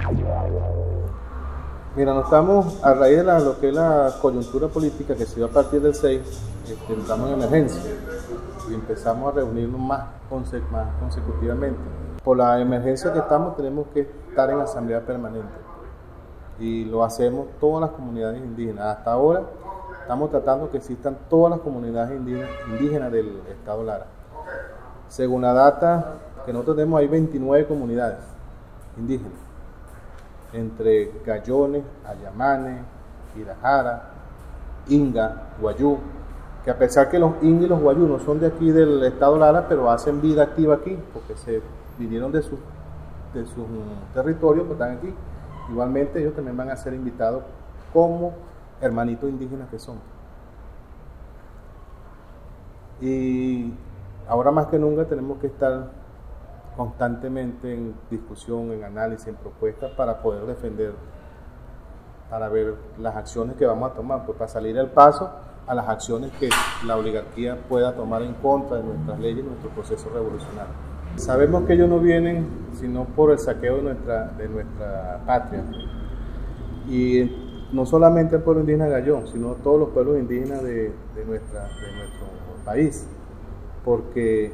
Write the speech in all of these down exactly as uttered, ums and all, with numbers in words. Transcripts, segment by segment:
Mira, nos estamos, a raíz de la, lo que es la coyuntura política que se dio a partir del seis, este, entramos en emergencia y empezamos a reunirnos más, conse más consecutivamente. Por la emergencia que estamos, tenemos que estar en asamblea permanente y lo hacemos todas las comunidades indígenas. Hasta ahora estamos tratando que existan todas las comunidades indígenas, indígenas del estado Lara. Según la data que nosotros tenemos, hay veintinueve comunidades indígenas, entre Gayones, Ayamanes, Irajara, Inga, Guayú, que a pesar que los Inga y los Guayú no son de aquí del estado Lara, pero hacen vida activa aquí, porque se vinieron de sus de sus territorios, pues están aquí. Igualmente ellos también van a ser invitados como hermanitos indígenas que son. Y ahora más que nunca tenemos que estar constantemente en discusión, en análisis, en propuestas para poder defender, para ver las acciones que vamos a tomar, pues para salir al paso a las acciones que la oligarquía pueda tomar en contra de nuestras leyes y nuestro proceso revolucionario. Sabemos que ellos no vienen sino por el saqueo de nuestra, de nuestra patria, y no solamente el pueblo indígena Gayón, sino todos los pueblos indígenas de, de, nuestra, de nuestro país, porque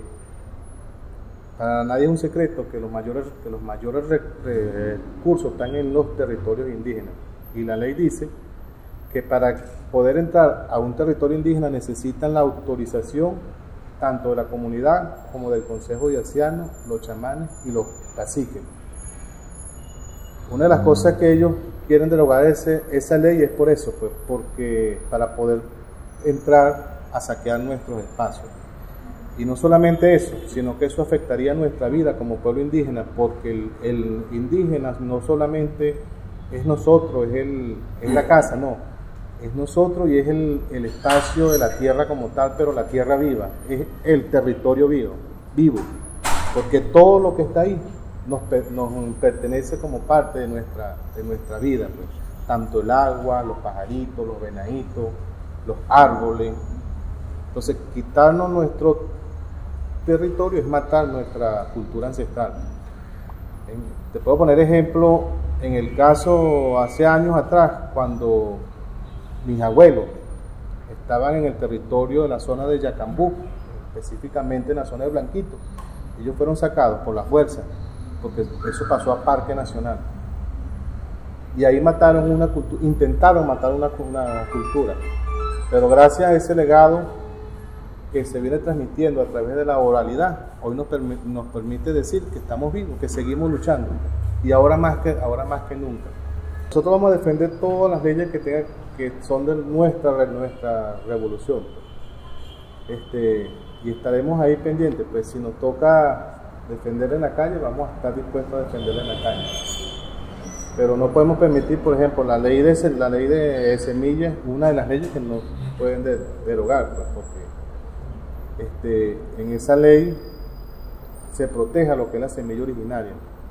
para nadie es un secreto que los mayores, que los mayores recursos están en los territorios indígenas, y la ley dice que para poder entrar a un territorio indígena necesitan la autorización tanto de la comunidad como del consejo de ancianos, los chamanes y los caciques. Una de las cosas que ellos quieren derogar ese, esa ley es por eso, pues porque para poder entrar a saquear nuestros espacios. Y no solamente eso, sino que eso afectaría nuestra vida como pueblo indígena, porque el, el indígena no solamente es nosotros, es, el, es la casa, no. Es nosotros y es el, el espacio de la tierra como tal, pero la tierra viva, es el territorio vivo, vivo, porque todo lo que está ahí nos, nos pertenece como parte de nuestra, de nuestra vida, pues. Tanto el agua, los pajaritos, los venaditos, los árboles. Entonces, quitarnos nuestro territorio es matar nuestra cultura ancestral. Te puedo poner ejemplo en el caso hace años atrás, cuando mis abuelos estaban en el territorio de la zona de Yacambú, específicamente en la zona de Blanquito. Ellos fueron sacados por la fuerza, porque eso pasó a Parque Nacional. Y ahí mataron una cultura, intentaron matar una, una cultura. Pero gracias a ese legado que se viene transmitiendo a través de la oralidad, hoy nos, permi nos permite decir que estamos vivos, que seguimos luchando. Y ahora más que, ahora más que nunca. Nosotros vamos a defender todas las leyes que, tengan, que son de nuestra, nuestra revolución. Este, y estaremos ahí pendientes, pues si nos toca defender en la calle, vamos a estar dispuestos a defender en la calle. Pero no podemos permitir, por ejemplo, la ley de, la ley de semillas, una de las leyes que no pueden de, derogar, pues, porque este, en esa ley se proteja lo que es la semilla originaria.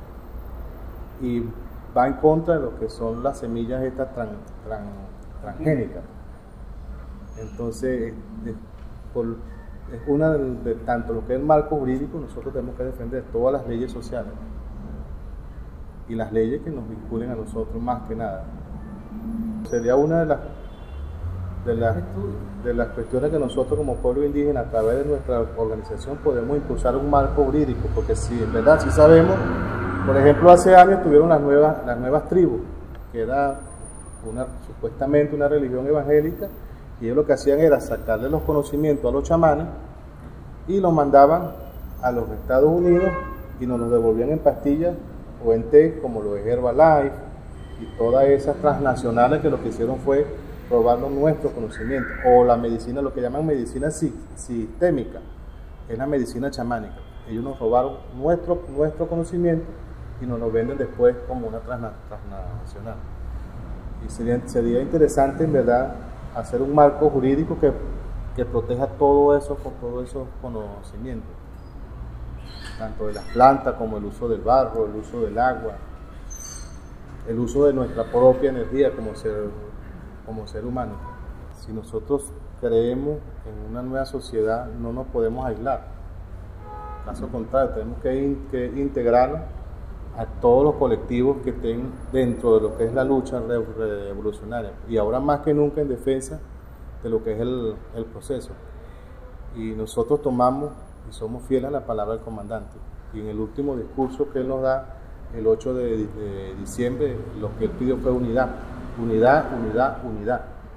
Y va en contra de lo que son las semillas estas tran, tran, transgénicas. Entonces, es, por, es una de, de tanto lo que es el marco jurídico, nosotros tenemos que defender todas las leyes sociales y las leyes que nos vinculen a nosotros más que nada. Sería una de las, de las, de las cuestiones que nosotros como pueblo indígena, a través de nuestra organización, podemos impulsar un marco jurídico, porque si en verdad sí sabemos. Por ejemplo, hace años tuvieron las nuevas, las nuevas tribus, que era una, supuestamente una religión evangélica, y ellos lo que hacían era sacarle los conocimientos a los chamanes y los mandaban a los Estados Unidos y nos los devolvían en pastillas o en té, como lo es Herbalife y todas esas transnacionales que lo que hicieron fue robarnos nuestro conocimiento, o la medicina, lo que llaman medicina sistémica, es la medicina chamánica. Ellos nos robaron nuestro, nuestro conocimiento y nos lo venden después como una transnacional. Y sería, sería interesante, en verdad, hacer un marco jurídico que, que proteja todo eso, con todos esos conocimientos, tanto de las plantas como el uso del barro, el uso del agua, el uso de nuestra propia energía como ser, como ser humano. Si nosotros creemos en una nueva sociedad, no nos podemos aislar. Caso contrario, tenemos que, in, que integrarnos a todos los colectivos que estén dentro de lo que es la lucha revolucionaria y ahora más que nunca en defensa de lo que es el, el proceso. Y nosotros tomamos y somos fieles a la palabra del comandante. Y en el último discurso que él nos da, el ocho de, de diciembre, lo que él pidió fue unidad, unidad, unidad, unidad.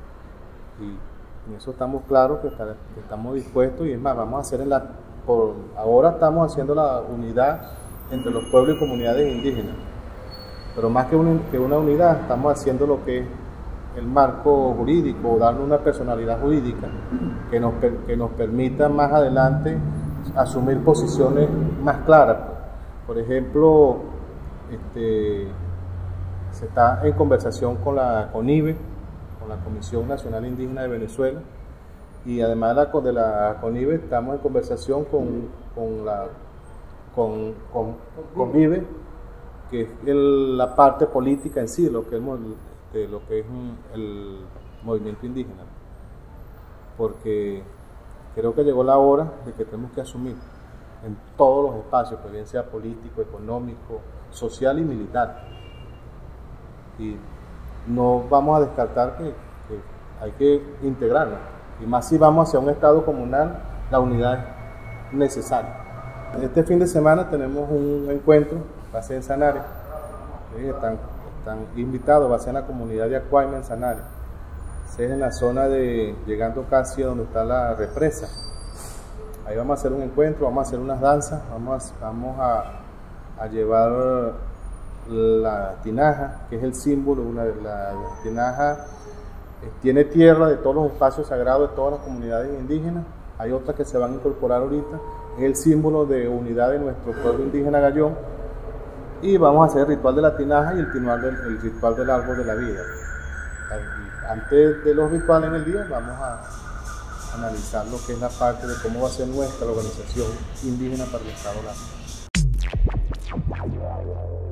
Y en eso estamos claros que, está, que estamos dispuestos y es más, vamos a hacer en la, por ahora estamos haciendo la unidad entre los pueblos y comunidades indígenas. Pero más que una, que una unidad, estamos haciendo lo que es el marco jurídico, darle una personalidad jurídica que nos, que nos permita más adelante asumir posiciones más claras. Por ejemplo, este, se está en conversación con la CONIVE, con la Comisión Nacional Indígena de Venezuela, y además de la, de la CONIVE estamos en conversación con, con la con, con, con CONVIVE, que es el, la parte política en sí, lo que es, de lo que es el movimiento indígena, porque creo que llegó la hora de que tenemos que asumir en todos los espacios, pues bien sea político, económico, social y militar, y no vamos a descartar que, que hay que integrarnos, y más si vamos hacia un estado comunal, la unidad es necesaria. Este fin de semana tenemos un encuentro, va a ser en Sanare, ¿sí? están, están invitados, va a ser en la comunidad de Acuayma en Sanare, es en la zona de, llegando casi a donde está la represa. Ahí vamos a hacer un encuentro, vamos a hacer unas danzas, vamos a, vamos a, a llevar la tinaja, que es el símbolo, una de la, la tinaja eh, tiene tierra de todos los espacios sagrados de todas las comunidades indígenas, hay otras que se van a incorporar ahorita, es el símbolo de unidad de nuestro pueblo indígena Gayón, y vamos a hacer el ritual de la tinaja y el ritual del, el ritual del árbol de la vida. Antes de los rituales en el día vamos a analizar lo que es la parte de cómo va a ser nuestra organización indígena para el Estado Lara.